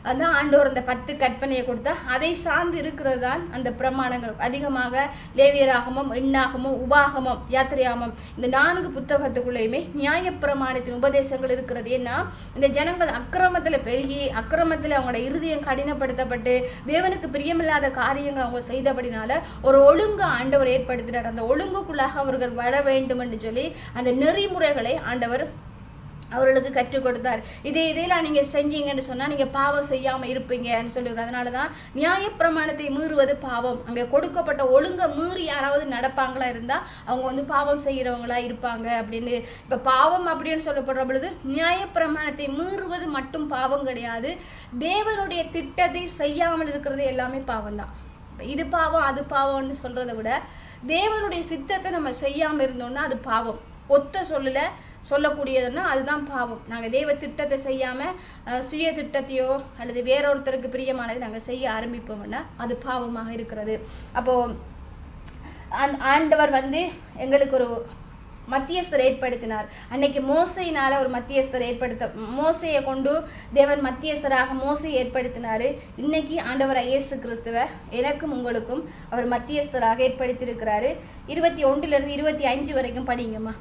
அந்த ஆண்டவர் அந்த 10 கற்பனையை கொடுத்தா அதை சார்ந்து இருக்கிறது தான் அந்த பிரமாணங்கள். அதிகமாக லேவியராகமம், எண்ணாகமம், உபாகமம், யாத்திரையாமம் இந்த 4 புத்தகத்துக்குள்ளேயுமே நியாயப்பிரமாணத்தின் உபதேசங்கள் இருக்கிறது. ஏன்னா இந்த ஜனங்கள் அக்கிரமத்துல பெருகி அக்கிரமத்துல அவங்களோட இருதயம் கடினப்படுத்தப்பட்டு தேவனுக்கு பிரியமில்லாத காரியங்கள் அவங்க செய்தபடினால ஒரு ஒழுங்கு ஆண்டவர் ஏற்படுத்தினார். அந்த ஒழுங்குக்குள்ளாக அவர்கள் வர வேண்டும் என்று சொல்லி அந்த நெறிமுறைகளை ஆண்டவர் அவர்களுக்கு கற்றுக் கொடுத்தார். இதெல்லாம் நீங்க செஞ்சீங்கன்னு சொன்னா நீங்க பாவம் செய்யாம இருப்பீங்கன்னு சொல்லுவார். அதனாலதான் நியாயப்பிரமாணத்தை மீறுவது பாவம். அங்க கொடுக்கப்பட்ட ஒழுங்க மீறி யாராவது நடப்பாங்களா இருந்தா அவங்க பாவம் செய்யறவங்களா இருப்பாங்க அப்படின்னு. இப்ப பாவம் அப்படின்னு சொல்லப்படுற பொழுது நியாயப்பிரமாணத்தை மீறுவது மட்டும் பாவம் கிடையாது. தேவனுடைய திட்டத்தை செய்யாமல் இருக்கிறது எல்லாமே பாவம் தான். இது பாவம் அது பாவம்னு சொல்றதை விட தேவனுடைய சித்தத்தை நம்ம செய்யாம இருந்தோம்னா அது பாவம். ஒத்த சொல்லக்கூடியதுன்னா அதுதான் பாவம். நாங்கள் தேவ திட்டத்தை செய்யாம சுய திட்டத்தையோ அல்லது வேறொருத்தருக்கு பிரியமானதை நாங்கள் செய்ய ஆரம்பிப்போம்னா அது பாவமாக இருக்கிறது. அப்போ ஆண்டவர் எங்களுக்கு ஒரு மத்தியஸ்தர் ஏற்படுத்தினார். அன்னைக்கு மோசையினால ஒரு மத்தியஸ்தர் மோசையை கொண்டு தேவன் மத்தியஸ்தராக மோசையை ஏற்படுத்தினாரு. இன்னைக்கு ஆண்டவர் இயேசு கிறிஸ்துவ எனக்கும் உங்களுக்கும் அவர் மத்தியஸ்தராக ஏற்படுத்தியிருக்கிறாரு. 21 இருந்து 25 வரைக்கும் படிங்கம்மா.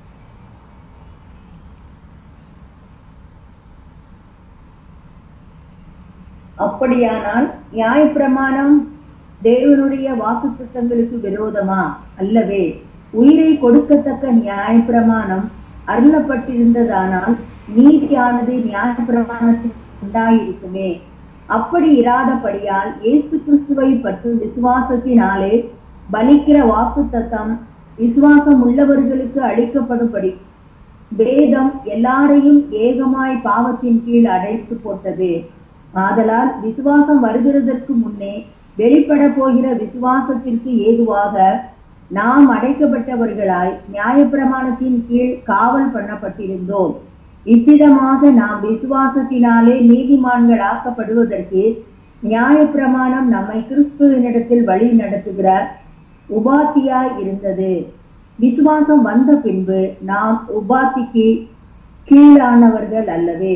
அப்படியானால் நியாயப்பிரமாணம் தேவனுடைய வாக்குத்தத்தங்களுக்கு விரோதமா? அல்லவே. உயிரை கொடுக்கத்தக்க நியாயப்பிரமாணம் அருளப்பட்டிருந்ததானால் நீதியானது நியாயப்பிரமாணத்தில் உண்டாயிருக்குமே. அப்படி இராதபடியால் இயேசு கிறிஸ்துவை பற்றி விசுவாசத்தினாலே பலிக்கிற வாக்குத்தத்தம் விசுவாசம் உள்ளவர்களுக்கு அளிக்கப்படும்படி வேதம் எல்லாரையும் ஏகமாய் பாவத்தின் கீழ் அடைத்து போட்டது. ஆதலால் விசுவாசம் வருகிறதற்கு முன்னே வெளிப்பட போகிற விசுவாசத்திற்கு ஏதுவாக நாம் அடைக்கப்பட்டவர்களாய் நியாயப்பிரமாணத்தின் கீழ் காவல் பண்ணப்பட்டிருந்தோம். இவ்விதமாக நாம் விசுவாசத்தினாலே நீதிமான்கள் ஆக்கப்படுவதற்கு நியாயப்பிரமாணம் நம்மை கிறிஸ்துவினிடத்தில் வழி நடத்துகிற உபாத்தியாய் இருந்தது. விசுவாசம் வந்த பின்பு நாம் உபாத்திக்கு கீழானவர்கள் அல்லவே.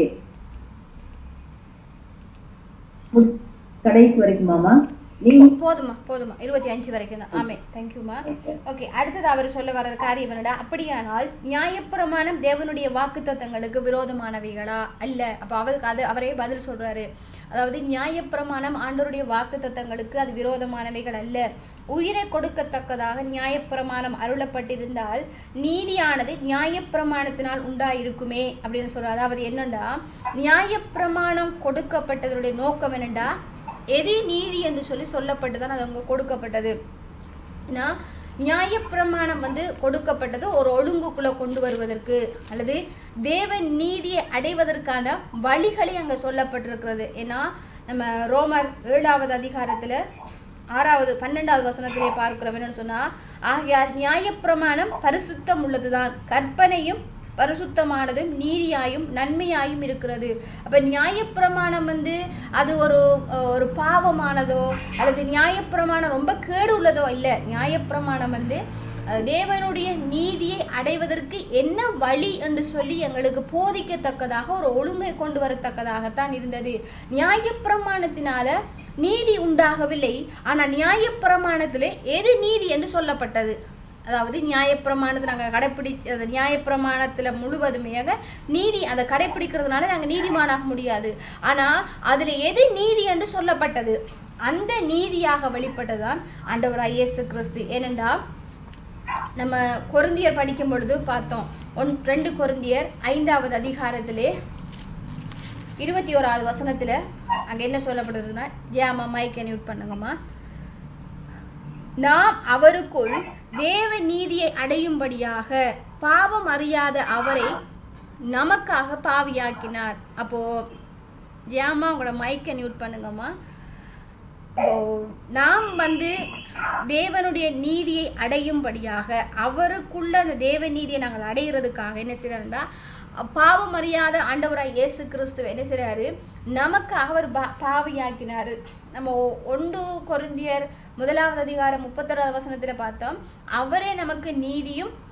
கடைசி வரைக்குமாமா? போதுமா 25 வரைக்கும் தான். ஆமே, தேங்க்யூமா. ஓகே, அடுத்தது அவர் சொல்ல வர்ற காரியம் என்னடா? அப்படியானால் நியாயப்பிரமாணம் தேவனுடைய வாக்குத்தத்தங்களுக்கு விரோதமானவைகளா? அல்ல. அப்ப அவரே பதில் சொல்றாரு. அதாவது நியாயப்பிரமாணம் ஆண்டவருடைய வாக்குத்தத்தங்களுக்கு அது விரோதமானவைகள் அல்ல. உயிரை கொடுக்கத்தக்கதாக நியாயப்பிரமாணம் அருளப்பட்டிருந்தால் நீதியானது நியாயப்பிரமாணத்தினால் உண்டாயிருக்குமே அப்படின்னு சொல்றாரு. அதாவது என்னண்டா, நியாயப்பிரமாணம் கொடுக்கப்பட்டதனுடைய நோக்கம் என்னண்டா, எது நீதி என்று சொல்லப்பட்டுதான் அது அங்க கொடுக்கப்பட்டது. நியாயப்பிரமாணம் கொடுக்கப்பட்டது ஒரு ஒழுங்குக்குள்ள கொண்டு வருவதற்கு அல்லது தேவன் நீதியை அடைவதற்கான வழிகளை அங்க சொல்லப்பட்டிருக்கிறது. ஏன்னா நம்ம ரோமர் 7வது அதிகாரத்துல 12வது வசனத்திலே பார்க்கிறோம். என்னன்னு சொன்னா, ஆகையால் நியாயப்பிரமாணம் பரிசுத்தம் உள்ளதுதான், கற்பனையும் பரிசுத்தமானதும் நீதியாயும் நன்மையாயும் இருக்கிறது. அப்ப நியாயப்பிரமாணம் அது ஒரு பாவமானதோ அல்லது நியாயப்பிரமாணம் ரொம்ப கேடு உள்ளதோ இல்லை. நியாயப்பிரமாணம் தேவனுடைய நீதியை அடைவதற்கு என்ன வழி என்று சொல்லி எங்களுக்கு போதிக்கத்தக்கதாக ஒரு ஒழுங்கை கொண்டு வரத்தக்கதாகத்தான் இருந்தது. நியாயப்பிரமாணத்தினால நீதி உண்டாகவில்லை. ஆனா நியாயப்பிரமாணத்திலே எது நீதி என்று சொல்லப்பட்டது. அதாவது நியாயப்பிரமாணத்தை நாங்கள் நியாயப்பிரமாணத்துல முழுவதுமே நீதி அதை கடைபிடிக்கிறதுனால நாங்கள் நீதிமானாக முடியாது. ஆனா அதுல எது நீதி என்று சொல்லப்பட்டது, அந்த நீதியாக வெளிப்பட்டதுதான் ஆண்டவராய் இயேசு கிறிஸ்து. ஏனென்றா நம்ம கொரிந்தியர் படிக்கும் பொழுது பார்த்தோம். 2 கொரிந்தியர் 5வது அதிகாரத்திலே 21வது வசனத்துல அங்க என்ன சொல்லப்படுறதுன்னா, ஜாமா மைக் மியூட் பண்ணுங்கம்மா. நாம் அவருக்குள் தேவ நீதியை அடையும்படியாக பாவம் அறியாத அவரை நமக்காக பாவியாக்கினார். அப்போ ஜாமா உங்களோட மைக்கை மியூட் பண்ணுங்கம்மா. நாம் தேவனுடைய நீதியை அடையும்படியாக அவருக்குள்ள அந்த தேவ நீதியை நாங்கள் அடைகிறதுக்காக என்ன செய்யறா, பாவம் அறியாத ஆண்டவராய் இயேசு கிறிஸ்துவ என்ன செய்றாரு, நமக்காக அவர் பாவியாக்கினாரு. நம்ம 1 கொரிந்தியர் 1வது அதிகாரம் 31வது வசனத்துல பார்த்தோம். அவரே நமக்கு நீதியும்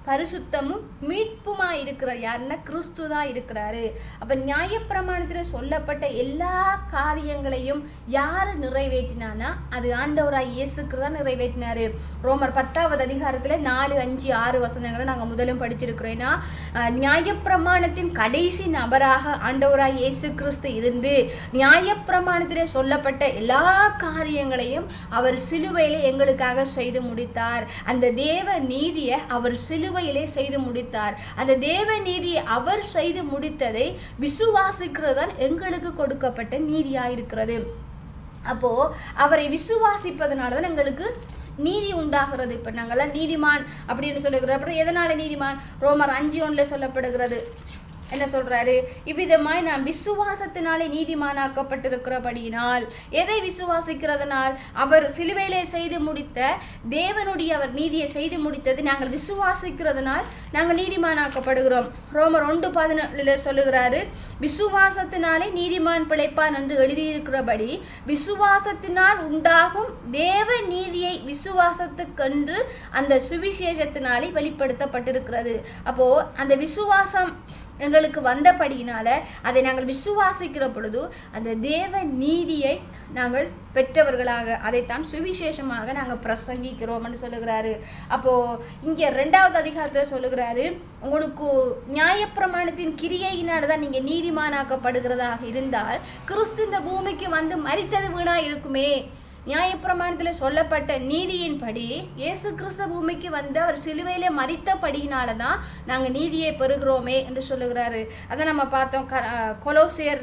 பரிசுத்தமும் மீட்புமா இருக்கிறார். யாருன்னா கிறிஸ்து தான் இருக்கிறாரு. அப்ப நியாயப்பிரமாணத்தில் சொல்லப்பட்ட எல்லா காரியங்களையும் யாரு நிறைவேற்றினானா அது ஆண்டவராய் இயேசுக்கு தான் நிறைவேற்றினாரு. ரோமர் 10வது அதிகாரத்துல 4, 5, 6 வசனங்களை நாங்க முதலும் படிச்சிருக்கிறோம்னா, நியாயப்பிரமாணத்தின் கடைசி நபராக ஆண்டவராய் இயேசு கிறிஸ்து இருந்து நியாயப்பிரமாணத்திலே சொல்லப்பட்ட எல்லா காரியங்களையும் அவர் சிலுவையிலே எங்களுக்காக செய்து முடித்தார். அந்த தேவ நீதியை அவர் சிலுவையிலே செய்து முடித்தார். அந்த தேவ நீதியை அவர் செய்து முடித்ததை விசுவாசிக்கிறதுதான் எங்களுக்கு கொடுக்கப்பட்ட நீதியாயிருக்கிறது. அப்போ அவரை விசுவாசிப்பதனாலதான் எங்களுக்கு நீதி உண்டாகிறது. இப்ப நாங்கெல்லாம் நீதிமான் அப்படின்னு சொல்லுகிறோம். அப்புறம் எதனால நீதிமான்? ரோமர் 5:1 சொல்லப்படுகிறது. என்ன சொல்றாரு? இவ்விதமாய் நாம் விசுவாசத்தினாலே நீதிமானாக்கப்பட்டிருக்கிறபடியினால், எதை விசுவாசிக்கிறதுனால்? அவர் சிலுவையிலே செய்து முடித்த தேவனுடைய அவர் நீதியை செய்து முடித்தது நாங்கள் விசுவாசிக்கிறதுனால் நாங்கள் நீதிமானாக்கப்படுகிறோம். ரோமர் 1:14 சொல்லுகிறாரு, விசுவாசத்தினாலே நீதிமான் பிழைப்பான் என்று எழுதியிருக்கிறபடி விசுவாசத்தினால் உண்டாகும் தேவ நீதியை விசுவாசத்துக்கென்று அந்த சுவிசேஷத்தினாலே வெளிப்படுத்தப்பட்டிருக்கிறது. அப்போ அந்த விசுவாசம் எங்களுக்கு வந்தபடியினால அதை நாங்கள் விசுவாசிக்கிற பொழுது அந்த தேவ நீதியை நாங்கள் பெற்றவர்களாக அதைத்தான் சுவிசேஷமாக நாங்கள் பிரசங்கிக்கிறோம் என்று சொல்லுகிறாரு. அப்போ இங்க 2வது அதிகாரத்துல சொல்லுகிறாரு, உங்களுக்கு நியாயப்பிரமாணத்தின் கிரியையினால்தான் நீங்க நீதிமானாக்கப்படுகிறதாக இருந்தால் கிறிஸ்து இந்த பூமிக்கு வந்து மரித்தது வீணா இருக்குமே. நியாயப்பிரமாணத்துல சொல்லப்பட்ட நீதியின்படி இயேசு கிறிஸ்து பூமிக்கு வந்து அவர் சிலுவையிலே மரித்தபடியினாலதான் நாங்க நீதியை பெறுகிறோமே என்று சொல்லுகிறாரு. அதை நம்ம பார்த்தோம். கொலோசியர்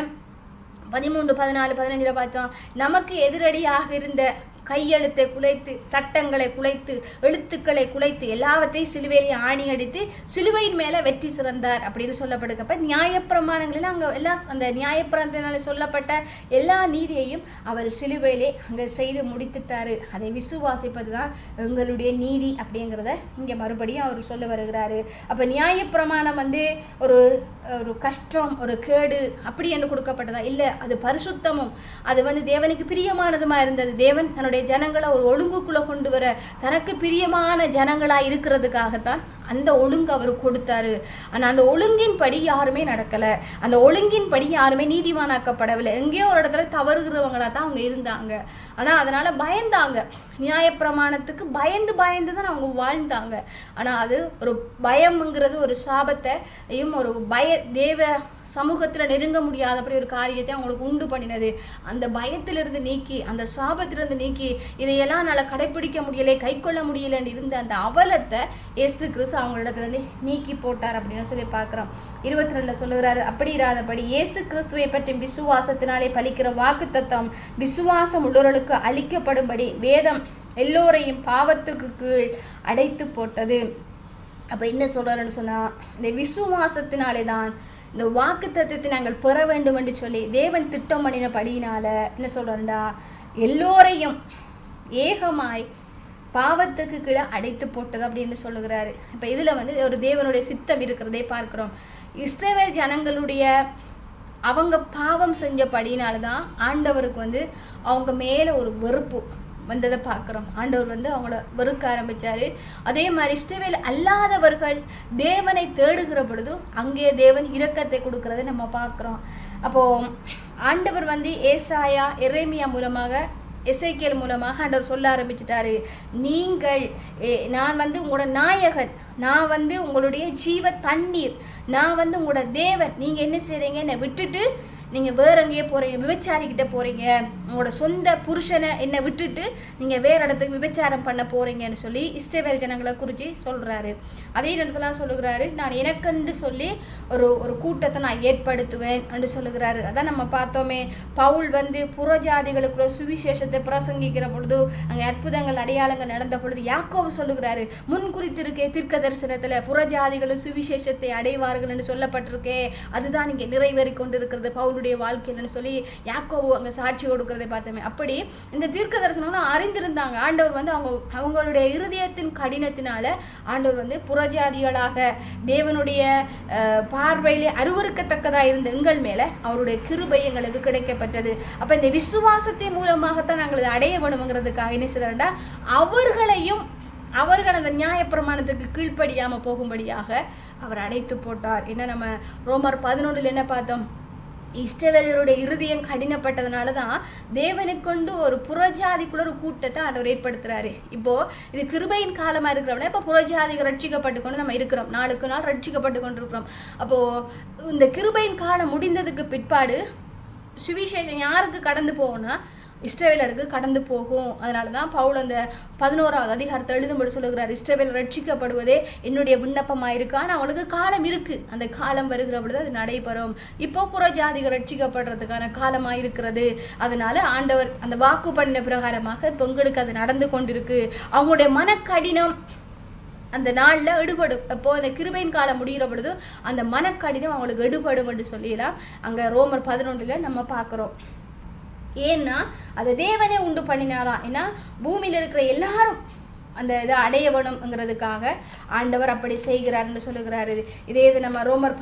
2:13, 14, 15 பார்த்தோம். நமக்கு எதிரடியாக இருந்த கையெழுத்தை குலைத்து, சட்டங்களை குலைத்து, எழுத்துக்களை குலைத்து, எல்லாவற்றையும் சிலுவையிலே ஆணி அடித்து சிலுவையின் மேல வெற்றி சிறந்தார் அப்படின்னு சொல்லப்படுக்கப்ப நியாயப்பிரமாணங்களில் அங்க எல்லாம் அந்த நியாயப்பிரமாணத்தினால சொல்லப்பட்ட எல்லா நீதியையும் அவர் சிலுவையிலே அங்க செய்து முடித்துட்டாரு. அதை விசுவாசிப்பதுதான் எங்களுடைய நீதி அப்படிங்கிறத இங்க மறுபடியும் அவர் சொல்ல வருகிறாரு. அப்ப நியாயப்பிரமாணம் வந்து ஒரு கஷ்டம், ஒரு கேடு அப்படி என்று கொடுக்கப்பட்டதா இல்ல. அது பரிசுத்தமும் அது வந்து தேவனுக்கு பிரியமானதுமா இருந்தது. தேவன் தன்னுடைய ஜனங்களை ஒரு ஒழுங்குக்குள்ள கொண்டு வர தனக்கு பிரியமான ஜனங்களா இருக்கிறதுக்காகத்தான் அந்த ஒழுங்கு அவர் கொடுத்தாரு. ஆனா அந்த ஒழுங்கின் படி யாருமே நடக்கல. அந்த ஒழுங்கின் படி யாருமே நீதிமானாக்கப்படவில்லை. எங்கேயோ ஒரு இடத்துல தவறுகிறவங்களா தான் அவங்க இருந்தாங்க. ஆனா அதனால பயந்தாங்க. நியாயப்பிரமாணத்துக்கு பயந்து தான் அவங்க வாழ்ந்தாங்க. ஆனா அது ஒரு பயம்ங்கிறது ஒரு சாபத்தையும் ஒரு தேவ சமூகத்துல நெருங்க முடியாதபடி ஒரு காரியத்தை அவங்களுக்கு உண்டு பண்ணினது. அந்த பயத்திலிருந்து நீக்கி, அந்த சாபத்திலிருந்து நீக்கி, இதையெல்லாம் என்னால கடைபிடிக்க முடியலை, கை கொள்ள முடியலன்னு இருந்த அந்த அவலத்தை இயேசு கிறிஸ்து அவங்களிடத்துல இருந்து நீக்கி போட்டார் அப்படின்னு சொல்லி பார்க்கிறோம். 22 சொல்லுகிறாரு, அப்படி இராதபடி இயேசு கிறிஸ்துவை பற்றி விசுவாசத்தினாலே பலிக்கிற வாக்கு தத்தம் விசுவாசம் உள்ளவர்களுக்கு அளிக்கப்படும்படி வேதம் எல்லோரையும் பாவத்துக்கு கீழ் அடைத்து போட்டது. அப்ப என்ன சொல்றாருன்னு சொன்னா, இந்த விசுவாசத்தினாலே தான் இந்த வாக்கு தத்தத்தை நாங்கள் பெற வேண்டும் என்று சொல்லி தேவன் திட்டம் பண்ணினபடியினால என்ன சொல்றாருண்டா, எல்லோரையும் ஏகமாய் பாவத்துக்கு கீழே அடைத்து போட்டது அப்படின்னு சொல்லுகிறாரு. இப்ப இதுல வந்து ஒரு தேவனுடைய சித்தம் இருக்கிறதே பார்க்கிறோம். இஸ்ரவேல் ஜனங்களுடைய அவங்க பாவம் செஞ்சபடினால்தான் ஆண்டவருக்கு வந்து அவங்க மேல ஒரு வெறுப்பு வந்ததை பார்க்கிறோம். ஆண்டவர் வந்து அவங்கள வெறுக்க ஆரம்பிச்சாரு. அதே மாதிரி இஸ்ரவேல் அல்லாதவர்கள் தேவனை தேடுகிற பொழுது அங்கே தேவன் இரக்கத்தை கொடுக்கறதை நம்ம பார்க்கிறோம். அப்போ ஆண்டவர் வந்து ஏசாயா, எரேமியா மூலமாக, எசேக்கியேல் மூலமாக ஆண்டவர் சொல்ல ஆரம்பிச்சிட்டாரு, நீங்கள் நான் வந்து உங்களோட நாயகன், நான் வந்து உங்களுடைய ஜீவ தண்ணீர், நான் வந்து உங்களோட தேவன். நீங்க என்ன செய்றீங்க? என்னை விட்டுட்டு நீங்க வேற எங்கேயே போறீங்க, விபச்சாரிக்கிட்ட போறீங்க, உங்களோட சொந்த புருஷனை என்னை விட்டுட்டு நீங்க வேற இடத்துக்கு விபச்சாரம் பண்ண போறீங்கன்னு சொல்லி இஸ்ரவேல் ஜனங்களை குறித்து சொல்றாரு. அதே நேரத்துல சொல்லுகிறாரு, நான் எனக்கென்று சொல்லி ஒரு கூட்டத்தை நான் ஏற்படுத்துவேன் என்று சொல்லுகிறாரு. அதான் நம்ம பார்த்தோமே, பவுல் வந்து புறஜாதிகளுக்குள்ள சுவிசேஷத்தை பிரசங்கிக்கிற பொழுது அங்கே அற்புதங்கள் அடையாளங்கள் நடந்த பொழுது யாக்கோபு சொல்லுகிறாரு, முன் குறித்திருக்கே தீர்க்க தரிசனத்துல புறஜாதிகளும் சுவிசேஷத்தை அடைவார்கள் என்று சொல்லப்பட்டிருக்கே, அதுதான் இங்கே நிறைவேறி கொண்டிருக்கிறது பவுல் வாழ்க்கைன்னு சொல்லி யாக்கோபு அங்க சாட்சி கொடுக்கிறதை பார்த்தோமே. அப்படி இந்த தீர்க்க தரிசனம் அறிந்திருந்தாங்க. ஆண்டவர் வந்து அவங்களுடைய இருதயத்தின் கடினத்தினால ஆண்டவர் வந்து புறஜாதிகளாக தேவனுடைய பார்வையிலே அருவருக்கத்தக்கதா இருந்த எங்கள் மேல அவருடைய கிருபை எங்களுக்கு கிடைக்கப்பட்டது. அப்ப இந்த விசுவாசத்தின் மூலமாகத்தான் நாங்கள் அடைய வேணுங்கிறதுக்காக என்ன செய்யறா, அவர்களையும் அவர்கள் அந்த நியாயப்பிரமாணத்துக்கு கீழ்ப்படியாம போகும்படியாக அவர் அடைத்து போட்டார். என்ன நம்ம ரோமர் 11 என்ன பார்த்தோம்? இஸ்ரவேலருடைய இருதயம் கடினப்பட்டதுனாலதான் தேவனை கொண்டு ஒரு புறஜாதிக்குள்ள ஒரு கூட்டத்தை ஆண்டவர் ஏற்படுத்துறாரு. இப்போ இது கிருபையின் காலமா இருக்கிறவன இப்ப புறஜாதிகள் ரட்சிக்கப்பட்டு கொண்டு நம்ம இருக்கிறோம், நாளுக்கு நாள் ரட்சிக்கப்பட்டு கொண்டு இருக்கிறோம். அப்போ இந்த கிருபையின் காலம் முடிந்ததுக்கு பிற்பாடு சுவிசேஷம் யாருக்கு கடந்து போகும்னா இஸ்ரவேலருக்கு கடந்து போகும். அதனாலதான் பவுல் அந்த 11வது அதிகாரத்தை எழுதும்படி சொல்லுகிறார், இஸ்ரவேல் ரட்சிக்கப்படுவதே என்னுடைய விண்ணப்பமாயிருக்கு. ஆனா அவளுக்கு காலம் இருக்கு, அந்த காலம் வருகிற பொழுது அது நடைபெறும். இப்போ புறஜாதிகள் ரட்சிக்கப்படுறதுக்கான காலமாயிருக்கிறது. அதனால ஆண்டவர் அந்த வாக்கு பண்ணின பிரகாரமாக இப்போ உங்களுக்கு அது நடந்து கொண்டிருக்கு. அவங்களுடைய மனக்கடினம் அந்த நாள்ல எடுபடும். இப்போ அந்த கிருபையின் காலம் முடிகிற பொழுது அந்த மனக்கடினம் அவங்களுக்கு எடுபடும் என்று சொல்லலாம் அங்க ரோமர் 11 நம்ம பார்க்கிறோம். ஏன்னா அதை தேவனே உண்டு பண்ணினாராம். ஏன்னா பூமியில இருக்கிற எல்லாரும் அந்த இதை அடைய வேணும்ங்கிறதுக்காக ஆண்டவர் அப்படி செய்கிறார் என்று சொல்லுகிறாரு. இதே இது நம்ம ரோமர்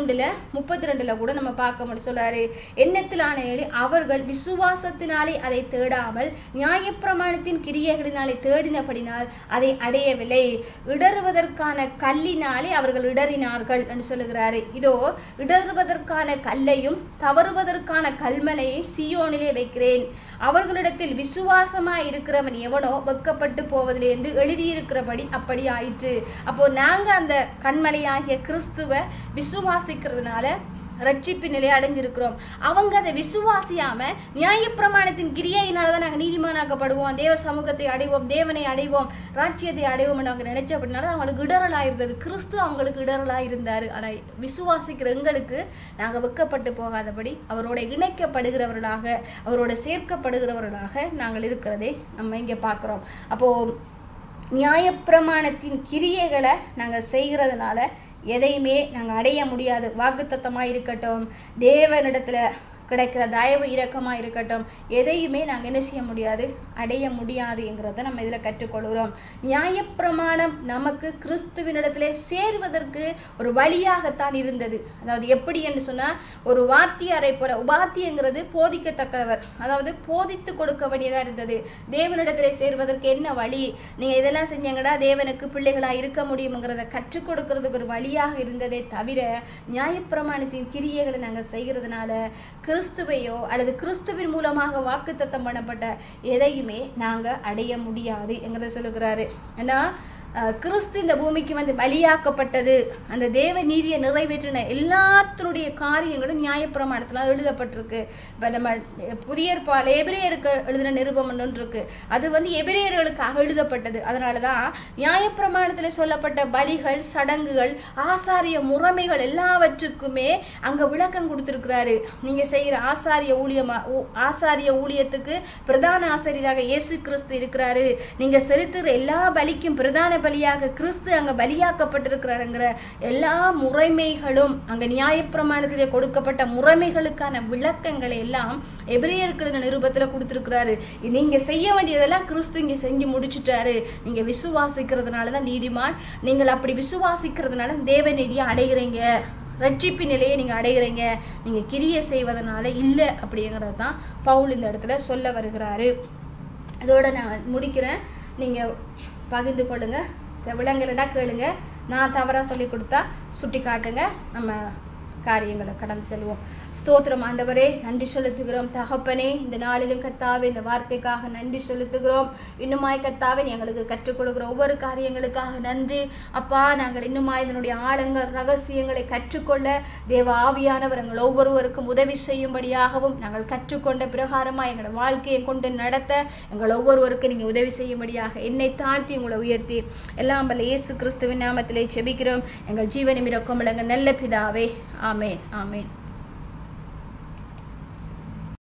11:32 கூட நம்ம பார்க்க முடியும். சொல்றாரு, எண்ணத்திலான அவர்கள் விசுவாசத்தினாலே அதை தேடாமல் நியாயப்பிரமாணத்தின் கிரியைகளினாலே தேடினபடினால் அதை அடையவில்லை, இடறுவதற்கான கல்லினாலே அவர்கள் இடறினார்கள் என்று சொல்லுகிறாரு. இதோ இடறுவதற்கான கல்லையும் தவறுவதற்கான கல்மனையும் சீயோனிலே வைக்கிறேன், அவர்களிடத்தில் விசுவாசமாய் இருக்கிறவன் எவனோ வெட்கப்பட்டு போவதில்லை என்று எழுதியிருக்கிறபடி அப்படி ஆயிற்று. அப்போ நாங்க அந்த கண்மலையாகிய கிறிஸ்துவ விசுவாசிக்கிறதுனால ரட்சிப்பு நிலையை அடைஞ்சிருக்கிறோம். அவங்க அதை விசுவாசியாம நியாயப்பிரமாணத்தின் கிரியையினாலதான் நாங்க நீதிமானாக்கப்படுவோம், தேவ சமூகத்தை அடைவோம், தேவனை அடைவோம், ராஜ்யத்தை அடைவோம் அவங்க நினைச்ச அப்படின்னால அவங்களுக்கு இடரலாயிருந்தது. கிறிஸ்து அவங்களுக்கு இடரலாயிருந்தாரு. ஆனா விசுவாசிக்கிற எங்களுக்கு நாங்க வெட்கப்பட்டு போகாதபடி அவரோட இணைக்கப்படுகிறவர்களாக, அவரோட சேர்க்கப்படுகிறவர்களாக நாங்கள் இருக்கிறதை நம்ம இங்க பார்க்கிறோம். அப்போ நியாயப்பிரமாணத்தின் கிரியைகளை நாங்க செய்கிறதுனால எதையுமே நாங்கள் அடைய முடியாது. வாக்குத்தத்தமாக இருக்கட்டும், தேவனிடத்துல கிடைக்கிற தயவு இரக்கமாக இருக்கட்டும், எதையுமே நாங்கள் என்ன செய்ய முடியாது, அடைய முடியாதுங்கிறத நம்ம இதில் கற்றுக்கொள்கிறோம். நியாயப்பிரமாணம் நமக்கு கிறிஸ்துவினிடத்திலே சேர்வதற்கு ஒரு வழியாகத்தான் இருந்தது. அதாவது எப்படி என்று சொன்னால், ஒரு வாத்தியாரை போல, உபாத்தியங்கிறது போதிக்கத்தக்கவர், அதாவது போதித்து கொடுக்க வேண்டியதாக இருந்தது. தேவனிடத்திலே சேர்வதற்கு என்ன வழி, நீங்கள் இதெல்லாம் செஞ்சீங்கடா தேவனுக்கு பிள்ளைகளாக இருக்க முடியுங்கிறத கற்றுக் கொடுக்கறதுக்கு ஒரு வழியாக இருந்ததே தவிர, நியாயப்பிரமாணத்தின் கிரியைகளை நாங்கள் செய்கிறதுனால கிறிஸ்துவையோ அல்லது கிறிஸ்துவின் மூலமாக வாக்குத்தத்தம் பண்ணப்பட்ட எதையுமே நாங்க அடைய முடியாது என்கிறத சொல்லுகிறாரு. ஏன்னா கிறிஸ்து இந்த பூமிக்கு வந்து பலியாக்கப்பட்டது, அந்த தேவ நீதியை நிறைவேற்றின எல்லாத்தினுடைய காரியங்களும் நியாயப்பிரமாணத்துல எழுதப்பட்டிருக்கு. இப்ப நம்ம புதிய ஏற்பாடு எபிரேயருக்கு எழுதின நிருபம் ஒன்று இருக்கு, அது வந்து எபிரேயர்களுக்காக எழுதப்பட்டது. அதனாலதான் நியாயப்பிரமாணத்துல சொல்லப்பட்ட பலிகள், சடங்குகள், ஆசாரிய முறைமைகள் எல்லாவற்றுக்குமே அங்க விளக்கம் கொடுத்திருக்கிறாரு. நீங்க செய்யற ஆசாரிய ஊழியத்துக்கு பிரதான ஆசாரியராக இயேசு கிறிஸ்து இருக்கிறாரு. நீங்க செலுத்துற எல்லா பலிக்கும் பிரதான பலியாக கிறிஸ்து அங்க பலியாக்கப்பட்டிருக்கிறாருங்கிற எல்லா முறைமைகளும், அங்க நியாயப்பிரமாணத்திலே கொடுக்கப்பட்ட முறைமைகளுக்கான விளக்கங்களை எல்லாம் எபிரேயருக்கு நிருபத்துல கொடுத்திருக்கிறாரு. நீங்க செய்ய வேண்டியதெல்லாம் கிறிஸ்து இங்க செஞ்சு முடிச்சுட்டாரு. நீங்க விசுவாசிக்கிறதுனாலதான் நீதிமான், நீங்கள் அப்படி விசுவாசிக்கிறதுனால தேவ நீதியை அடைகிறீங்க, ரட்சிப்பு நிலையை நீங்க அடைகிறீங்க, நீங்க கிரியை செய்வதனால இல்லை அப்படிங்கிறது தான் பவுல் இந்த இடத்துல சொல்ல வருகிறாரு. அதோட நான் முடிக்கிறேன். நீங்க பகிர்ந்து கொள்ளுங்க, விலங்குலடா கேளுங்க, நான் தவறா சொல்லி கொடுத்தா சுட்டி காட்டுங்க, நம்ம காரியங்களை கடந்து செல்வோம். ஸ்தோத்திரம் ஆண்டவரே, நன்றி செலுத்துகிறோம் தகப்பனே. இந்த நாளிலும் கர்த்தாவே இந்த வார்த்தைக்காக நன்றி செலுத்துகிறோம். இன்னுமாய் கர்த்தாவே எங்களுக்கு கற்றுக் கொடுக்கிற ஒவ்வொரு காரியங்களுக்காக நன்றி அப்பா. நாங்கள் இன்னுமாய் இதனுடைய ஆழங்கள் ரகசியங்களை கற்றுக்கொள்ள தேவ ஆவியானவர் எங்கள் ஒவ்வொருவருக்கும் உதவி செய்யும்படியாகவும், நாங்கள் கற்றுக்கொண்ட பிரகாரமாக எங்களோட வாழ்க்கையை கொண்டு நடத்த எங்கள் ஒவ்வொருவருக்கும் நீங்கள் உதவி செய்யும்படியாக என்னை தாழ்த்தி உங்களை உயர்த்தி எல்லாம் வல்ல இயேசு கிறிஸ்துவின் நாமத்திலே ஜெபிக்கிறோம் எங்கள் ஜீவனின் இரக்கம் நல்ல பிதாவே. ஆமென், ஆமென்.